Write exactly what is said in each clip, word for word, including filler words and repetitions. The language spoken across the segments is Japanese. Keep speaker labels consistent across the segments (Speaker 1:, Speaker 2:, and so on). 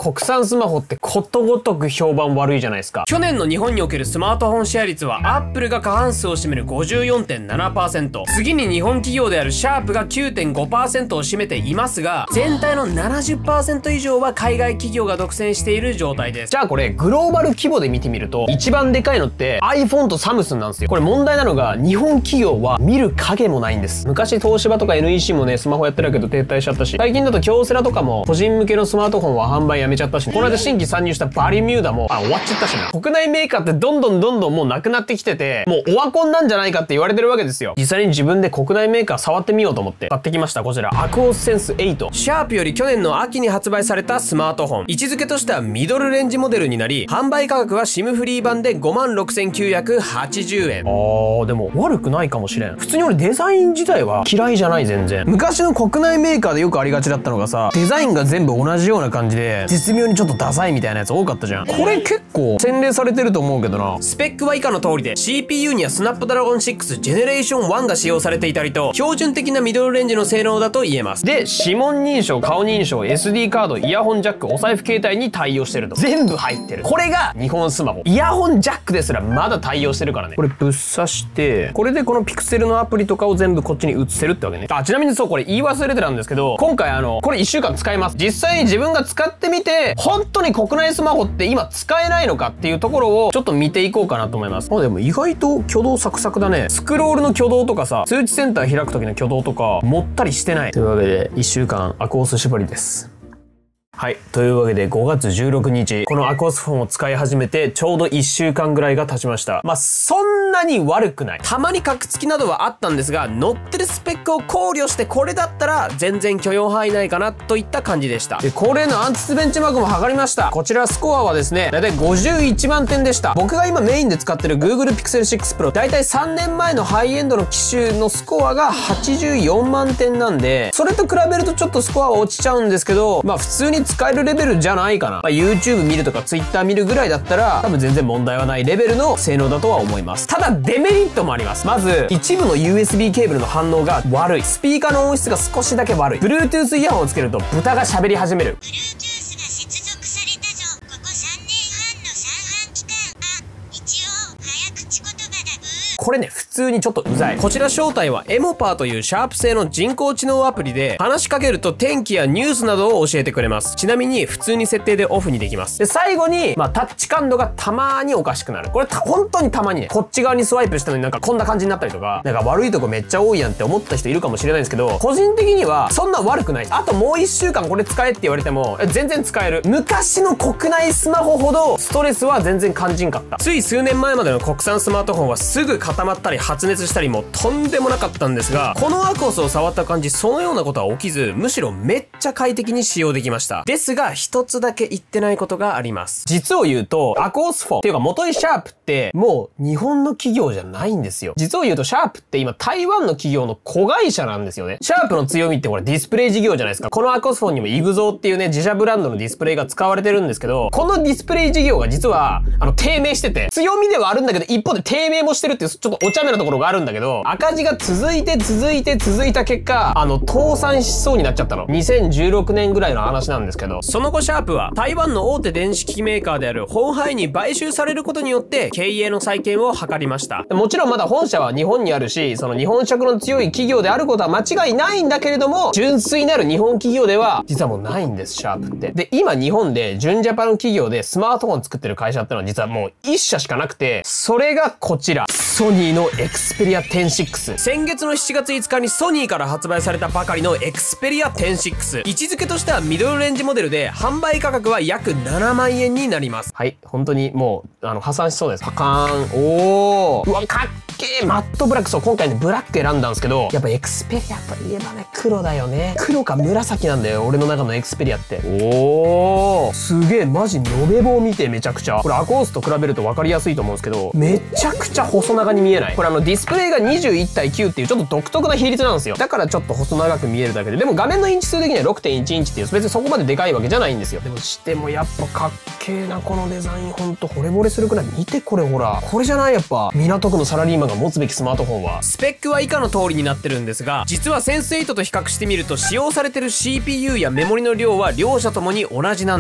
Speaker 1: 国産スマホってことごとく評判悪いじゃないですか。去年の日本におけるスマートフォンシェア率はアップルが過半数を占める ごじゅうよんてんななパーセント、 次に日本企業であるシャープが きゅうてんごパーセント を占めていますが、全体の ななじゅっパーセント 以上は海外企業が独占している状態です。じゃあこれグローバル規模で見てみると一番でかいのって iPhone とサムスンなんですよ。これ問題なのが日本企業は見る影もないんです。昔東芝とか エヌイーシー もねスマホやってるけど停滞しちゃったし、最近だと京セラとかも個人向けのスマートフォンは販売やめちゃったし、この間新規参入したバリミューダもあ終わっちゃったしな。国内メーカーってどんどんどんどんもうなくなってきてて、もうオワコンなんじゃないかって言われてるわけですよ。実際に自分で国内メーカー触ってみようと思って買ってきました。こちらアクオスセンスエイト、シャープより去年の秋に発売されたスマートフォン、位置づけとしてはミドルレンジモデルになり、販売価格は シム フリー版で ごまんろくせんきゅうひゃくはちじゅうえん。あーでも悪くないかもしれん。普通に俺デザイン自体は嫌いじゃない。全然昔の国内メーカーでよくありがちだったのがさ、デザインが全部同じような感じで絶妙にちょっとダサいみたいなやつ多かったじゃん。これ結構洗練されてると思うけどな。スペックは以下の通りで シーピーユー にはスナップドラゴンシックスジェネレーションワンが使用されていたりと、標準的なミドルレンジの性能だと言えます。で指紋認証、顔認証、 エスディー カード、イヤホンジャック、お財布携帯に対応してると。全部入ってる。これが日本スマホ。イヤホンジャックですらまだ対応してるからね。これぶっ刺して、これでこのピクセルのアプリとかを全部こっちに移せるってわけね。あ、ちなみにそうこれ言い忘れてたんですけど、今回あのこれいっしゅうかん使えます。実際に自分が使ってみて本当に国内スマホって今使えないのかっていうところをちょっと見ていこうかなと思います。あ、でも意外と挙動サクサクだね。スクロールの挙動とかさ、通知センター開く時の挙動とかもったりしてない。というわけでいっしゅうかんアクオス絞りです。はい。というわけでごがつじゅうろくにち、このアクオスフォンを使い始めてちょうどいっしゅうかんぐらいが経ちました。まあ、そんなに悪くない。たまにカクつきなどはあったんですが、載ってるスペックを考慮してこれだったら全然許容範囲内かなといった感じでした。で、恒例のアンチスベンチマークも測りました。こちらスコアはですね、だいたいごじゅういちまんてんでした。僕が今メインで使ってる Google Pixel シックス Pro、だいたいさんねんまえのハイエンドの機種のスコアがはちじゅうよんまんてんなんで、それと比べるとちょっとスコアは落ちちゃうんですけど、まあ普通に使えるレベルじゃないかな。まあ、YouTube 見るとか Twitter 見るぐらいだったら多分全然問題はないレベルの性能だとは思います。ただデメリットもあります。まず一部の ユーエスビー ケーブルの反応が悪い。スピーカーの音質が少しだけ悪い。 Bluetooth イヤホンをつけると豚が喋り始める。
Speaker 2: Bluetooth が接続されたぞ。ここさんねんはんの三半期間。あ、一応早口言葉だブー。
Speaker 1: これね普通にちょっとうざい。こちら正体はエモパーというシャープ製の人工知能アプリで、話しかけると天気やニュースなどを教えてくれます。ちなみに普通に設定でオフにできます。で最後にまあタッチ感度がたまーにおかしくなる。これ本当にたまにね、こっち側にスワイプしたのになんかこんな感じになったりとか、なんか悪いとこめっちゃ多いやんって思った人いるかもしれないんですけど、個人的にはそんな悪くない。あともういっしゅうかんこれ使えって言われても全然使える。昔の国内スマホほどストレスは全然感じんかった。つい数年前までの国産スマートフォンはすぐ固まったり発熱したりもとんでもなかったんですが、このアクオスを触った感じそのようなことは起きず、むしろめっちゃ快適に使用できました。ですが一つだけ言ってないことがあります。実を言うとアクオスフォンっていうか元井シャープってもう日本の企業じゃないんですよ。実を言うとシャープって今台湾の企業の子会社なんですよね。シャープの強みってこれディスプレイ事業じゃないですか。このアクオスフォンにもイグゾーっていうね自社ブランドのディスプレイが使われてるんですけど、このディスプレイ事業が実はあの低迷してて、強みではあるんだけど一方で低迷もしてるっていうちょっとお茶目なところがあるんだけど、赤字が続いて続いて続いた結果あの倒産しそうになっちゃったの。にせんじゅうろくねんぐらいの話なんですけど、その後シャープは台湾の大手電子機器メーカーであるホンハイに買収されることによって経営の再建を図りました。もちろんまだ本社は日本にあるし、その日本色の強い企業であることは間違いないんだけれども、純粋なる日本企業では実はもうないんです、シャープって。で今日本で純ジャパン企業でスマートフォン作ってる会社ってのは実はもう一社しかなくて、それがこちらソニーのエクスペリアテンシックス。先月のしちがついつかにソニーから発売されたばかりのエクスペリアテンシックス。位置づけとしてはミドルレンジモデルで、販売価格は約ななまんえんになります。はい、本当にもうあの破産しそうです。パカーン。おー、うわかっけー。マットブラック。そう今回ねブラック選んだんですけど、やっぱエクスペリアといえばね黒だよね。黒か紫なんだよ俺の中のエクスペリアって。おーすげえ、マジ延べ棒見てめちゃくちゃ。これアコースと比べると分かりやすいと思うんですけど、めちゃくちゃ細長に見えない。これあのディスプレイがにじゅういちたいきゅうっていうちょっと独特な比率なんですよ。だからちょっと細長く見えるだけで、でも画面のインチ数的には ろくてんいちインチっていう別にそこまででかいわけじゃないんですよ。でもしてもやっぱかっけえなこのデザイン。ほんと惚れ惚れするくらい。見てこれほら、これじゃないやっぱ港区のサラリーマンが持つべきスマートフォンは。スペックは以下の通りになってるんですが、実はセンスエイトと比較してみると使用されてる シーピーユー やメモリの量は両者ともに同じなんです。そ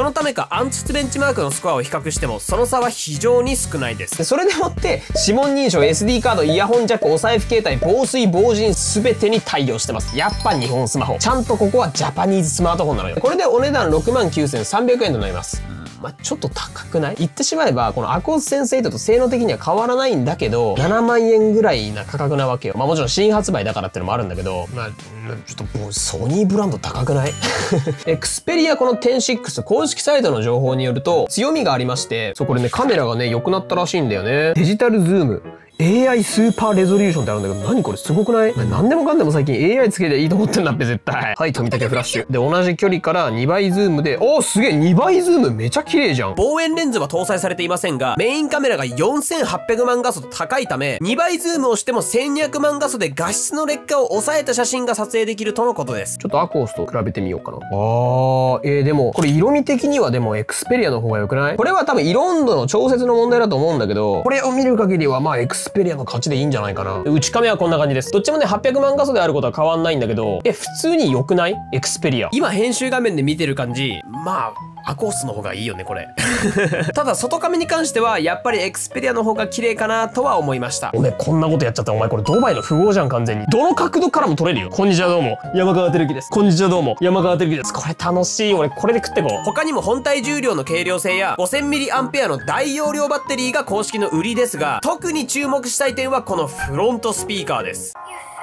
Speaker 1: そのためか暗凸ベンチマークのスコアを比較してもその差は非常に少ないです。
Speaker 3: でそれでもって指紋認証、 エスディー カード、イヤホンジャック、お財布携帯、防水防塵全てに対応してます。やっぱ日本スマホ、ちゃんとここはジャパニーズスマートフォンなのよ。これでお値段ろくまんきゅうせんさんびゃくえんとなります。まあ、ちょっと高くない？言ってしまえば、このアクオスセンスエイトと性能的には変わらないんだけど、ななまんえんぐらいな価格なわけよ。まあもちろん新発売だからってのもあるんだけど、まあ、ちょっともうソニーブランド高くない？エクスペリアこのテンシックス公式サイトの情報によると、強みがありまして、そうこれね、カメラがね、良くなったらしいんだよね。デジタルズーム。エーアイ スーパーレゾリューションってあるんだけど、何これすごくない？何でもかんでも最近 エーアイ つけていいと思ってんだって絶対。はい、富竹フラッシュ。で、同じ距離からにばいズームで、おーすげえにばいズームめちゃ綺麗じゃん。
Speaker 1: 望遠レンズは搭載されていませんが、メインカメラがよんせんはっぴゃくまん画素と高いため、にばいズームをしてもせんにひゃくまん画素で画質の劣化を抑えた写真が撮影できるとのことです。
Speaker 3: ちょっとアクオスと比べてみようかな。あー、えー、でも、これ色味的にはでもエクスペリアの方が良くない？これは多分色温度の調節の問題だと思うんだけど、これを見る限りはまあエクスペリアの勝ちでいいんじゃないかな。内カメはこんな感じです。どっちもね、はっぴゃくまん画素であることは変わんないんだけど、え、普通に良くない？エクスペリア。
Speaker 1: 今編集画面で見てる感じ、まあ、アコースの方がいいよね、これ。ただ、外カメに関しては、やっぱりエクスペリアの方が綺麗かなとは思いました。
Speaker 3: おめこんなことやっちゃった。お前これドバイの富豪じゃん、完全に。どの角度からも撮れるよ。こんにちはどうも。山川照之です。こんにちはどうも。山川照之です。これ楽しい。俺これで食ってこう。
Speaker 1: 他にも本体重量の軽量性や ごせんミリアンペア の大容量バッテリーが公式の売りですが、特に注目したい点はこのフロントスピーカーです。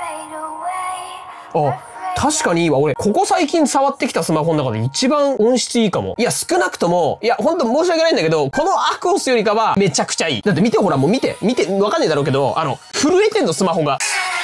Speaker 3: あ、確かにいいわ。俺、ここ最近触ってきたスマホの中で一番音質いいかも。いや、少なくとも、いや、ほんと申し訳ないんだけど、このアクオスよりかはめちゃくちゃいい。だって見てほら、もう見て、見て、わかんねえだろうけど、あの、震えてんの、スマホが。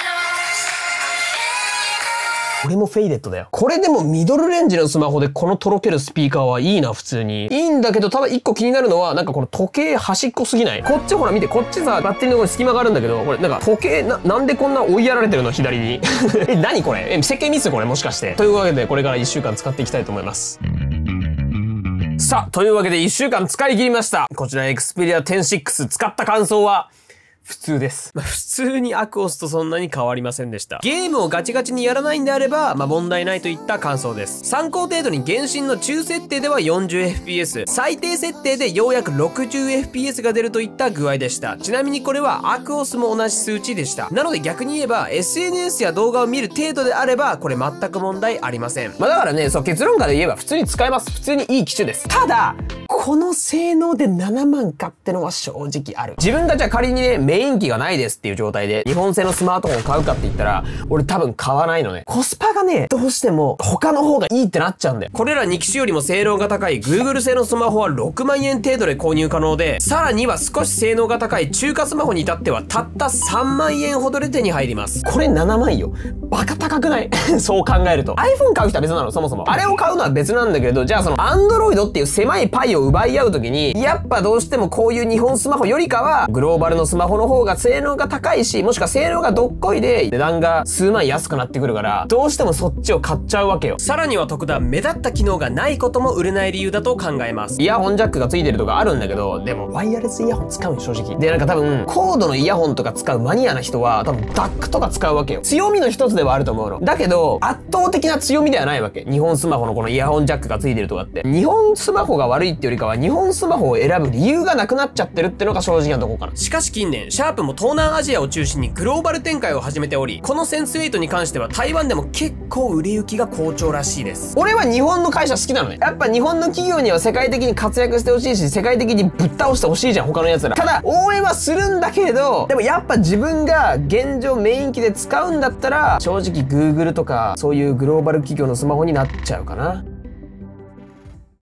Speaker 3: 俺もフェイデットだよ。これでもミドルレンジのスマホでこのとろけるスピーカーはいいな、普通に。いいんだけど、ただ一個気になるのは、なんかこの時計端っこすぎない？こっちほら見て、こっちさ、バッテリーのところに隙間があるんだけど、これなんか時計、な、なんでこんな追いやられてるの左に。え、何これ？え、設計ミスこれもしかして。というわけで、これからいっしゅうかん使っていきたいと思います。さあ、というわけでいっしゅうかん使い切りました。こちらエクスペリアテンシックス使った感想は、普通です。
Speaker 1: まあ、普通にアクオスとそんなに変わりませんでした。ゲームをガチガチにやらないんであれば、まあ問題ないといった感想です。参考程度に原神の中設定では よんじゅうエフピーエス、最低設定でようやく ろくじゅうエフピーエス が出るといった具合でした。ちなみにこれはアクオスも同じ数値でした。なので逆に言えば エスエヌエス や動画を見る程度であれば、これ全く問題ありません。
Speaker 3: まあだからね、そう結論から言えば普通に使えます。普通にいい機種です。ただ、この性能でななまんかってのは正直ある。自分がじゃあ仮にね、メイン機がないですっていう状態で日本製のスマートフォンを買うかって言ったら、俺多分買わないのね。コスパがね、どうしても他の方がいいってなっちゃうんだよ。
Speaker 1: これらに機種よりも性能が高い Google 製のスマホはろくまんえん程度で購入可能で、さらには少し性能が高い中華スマホに至ってはたったさんまんえんほどで手に入ります。
Speaker 3: これななまんよ。バカ高くない？そう考えると。iPhone 買う人は別なの、そもそも。あれを買うのは別なんだけれど、じゃあその Android っていう狭いパイを奪い合うときに、やっぱどうしてもこういう日本スマホよりかは、グローバルのスマホの方が性能が高いし、もしくは性能がどっこいで、値段が数万安くなってくるから、どうしてもそっちを買っちゃうわけよ。
Speaker 1: さらには特段目立った機能がないことも売れない理由だと考えます。
Speaker 3: イヤホンジャックがついてるとかあるんだけど、でもワイヤレスイヤホン使うの正直。で、なんか多分、コードのイヤホンとか使うマニアな人は、多分ダックとか使うわけよ。強みの一つではあると思うの。だけど、圧倒的な強みではないわけ。日本スマホのこのイヤホンジャックがついてるとかって。日本スマホが悪いってよりかは、日本スマホを選ぶ理由がなくなっちゃってるってのが正直なとこかな。
Speaker 1: しかし近年、シャープも東南アジアを中心にグローバル展開を始めており、このセンスエイトに関しては台湾でも結構売れ行きが好調らしいです。
Speaker 3: 俺は日本の会社好きなのね。やっぱ日本の企業には世界的に活躍してほしいし、世界的にぶっ倒してほしいじゃん、他の奴ら。ただ、応援はするんだけれど、でもやっぱ自分が現状メイン機で使うんだったら、正直 Google とか、そういうグローバル企業のスマホになっちゃうかな。